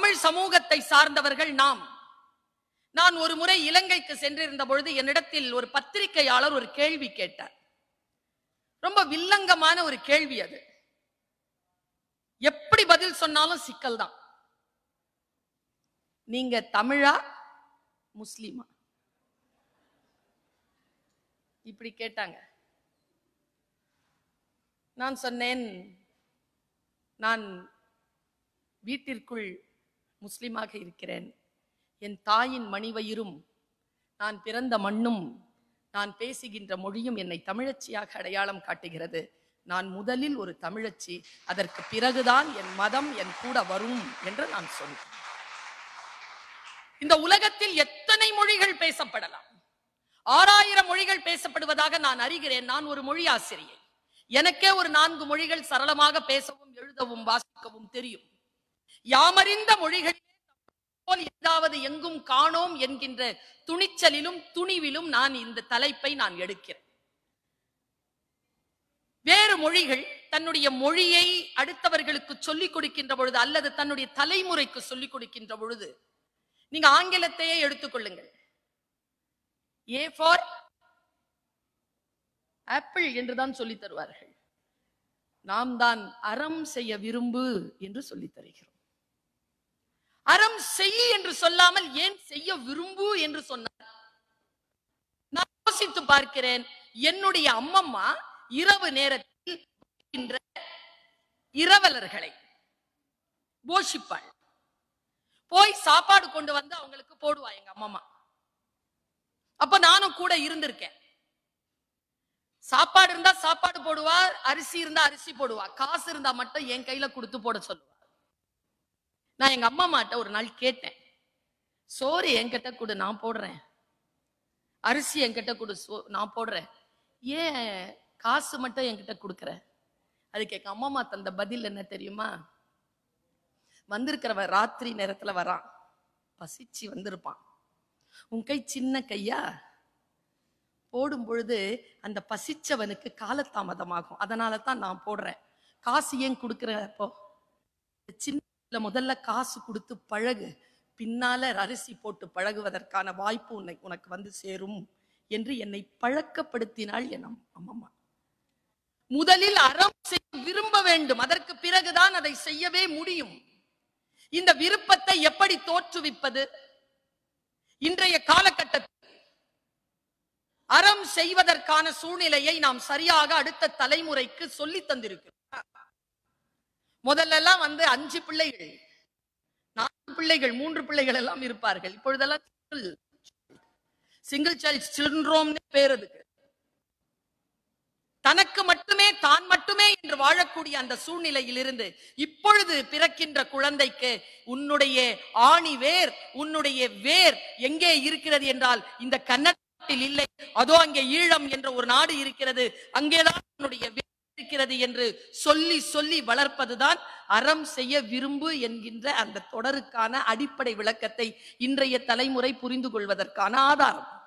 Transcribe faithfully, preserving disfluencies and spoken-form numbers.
தமிழ் சமூகத்தை சார்ந்தவர்கள் நாம். நான் ஒரு முறை இலங்கைக்கு சென்றிருந்த பொழுது என்னிடத்தில் ஒரு பத்திரிகையாளர் ஒரு கேள்வி கேட்டார். ரொம்ப வில்லங்கமான ஒரு கேள்வி அது. எப்படி பதில் சொன்னாலும் சிக்கல் தான். நீங்க தமிழா முஸ்லிமா? இப்படி கேட்டாங்க. நான் சொன்னேன், நான் வீட்டிற்குள் முஸ்லிமாக இருக்கிறேன். என் தாயின் மணிவயிரும் நான் பிறந்த மண்ணும் நான் பேசுகின்ற மொழியும் என்னை தமிழச்சியாக அடையாளம் காட்டுகிறது. நான் முதலில் ஒரு தமிழச்சி, அதற்கு பிறகுதான் என் மதம் என் கூட வரும் என்று நான் சொன்னேன். இந்த உலகத்தில் எத்தனை மொழிகள் பேசப்படலாம், ஆறாயிரம் மொழிகள் பேசப்படுவதாக நான் அறிகிறேன். நான் ஒரு மொழி ஆசிரியை. எனக்கே ஒரு நான்கு மொழிகள் சரளமாக பேசவும் எழுதவும் வாசிக்கவும் தெரியும். யாமறிந்த மொழிகள் ஏதாவது எங்கும் காணோம் என்கின்ற துணிச்சலிலும் துணிவிலும் நான் இந்த தலைப்பை நான் எடுக்கிறேன். வேறு மொழிகள் தன்னுடைய மொழியை அடுத்தவர்களுக்கு சொல்லிக் கொடுக்கின்ற பொழுது அல்லது தன்னுடைய தலைமுறைக்கு சொல்லிக் கொடுக்கின்ற பொழுது நீங்க ஆங்கிலத்தையே எடுத்துக்கொள்ளுங்கள். ஏ ஃபார் ஆப்பிள் என்றுதான் சொல்லி தருவார்கள். நாம் தான் அறம் செய்ய விரும்பு என்று சொல்லி தருகிறோம். அறம் செய் என்று சொல்லாமல் ஏன் செய்ய விரும்பு என்று சொன்னார்? நான் யோசித்து பார்க்கிறேன். என்னுடைய அம்மம்மா இரவு நேரத்தில் இரவலர்களை போஷிப்பாள். போய் சாப்பாடு கொண்டு வந்து அவங்களுக்கு போடுவா எங்க அம்மம்மா. அப்ப நானும் கூட இருந்திருக்கேன். சாப்பாடு இருந்தா சாப்பாடு போடுவா, அரிசி இருந்தா அரிசி போடுவா, காசு இருந்தா மட்டும் என் கையில கொடுத்து போட சொல்லுவா. நான் எங்க அம்மா மாட்ட ஒரு நாள் கேட்டேன், சோறு என்கிட்ட கொடு நான் போடுறேன், அரிசி என்கிட்ட கொடு நான் போடுறேன், ஏன் காசு மட்டும் என்கிட்ட கொடுக்குற? அதுக்கு எங்க அம்மா தந்த பதில் என்ன தெரியுமா? வந்திருக்கிறவ ராத்திரி நேரத்துல வரான், பசிச்சு வந்திருப்பான், உன் கை சின்ன கையா, போடும் பொழுது அந்த பசிச்சவனுக்கு காலதாமதமாகும், அதனால தான் நான் போடுறேன், காசு ஏன் கொடுக்கிறப்போ சின்ன முதல்ல காசு கொடுத்து பழகு, பின்னால அரிசி போட்டு பழகுவதற்கான வாய்ப்பு உன்னை உனக்கு வந்து சேரும் என்று என்னை பழக்கப்படுத்தினாள் என் அம்மா. முதலில் அறம் செய்ய விரும்ப வேண்டும், அதற்கு பிறகுதான் அதை செய்யவே முடியும். இந்த விருப்பத்தை எப்படி தோற்றுவிப்பது? இன்றைய காலகட்டத்தில் அறம் செய்வதற்கான சூழ்நிலையை நாம் சரியாக அடுத்த தலைமுறைக்கு சொல்லி தந்திருக்கிறோம். முதல்ல எல்லாம் வந்து அஞ்சு பிள்ளைகள், நான்கு பிள்ளைகள், மூன்று பிள்ளைகள் எல்லாம் இருப்பார்கள். இப்பொழுதெல்லாம் சிங்கிள் சைல்ட் சிண்ட்ரோம் பேர் அதுக்கு. தனக்கு மட்டுமே தான் மட்டுமே என்று வாழக்கூடிய அந்த சூழ்நிலையில் இருந்து இப்பொழுது பிறக்கின்ற குழந்தைக்கு உன்னுடைய ஆணி வேர், உன்னுடைய வேர் எங்கே இருக்கிறது என்றால் இந்த கன்னடத்தில் இல்லை, அதோ அங்கே ஈழம் என்ற ஒரு நாடு இருக்கிறது, அங்கேதான் உன்னுடைய வேர் இருக்கிறது என்று சொல்லி சொல்லி வளர்ப்பதுதான் அறம் செய்ய விரும்பு என்கின்ற அந்த தொடருக்கான அடிப்படை விளக்கத்தை இன்றைய தலைமுறை புரிந்து கொள்வதற்கான ஆதாரம்.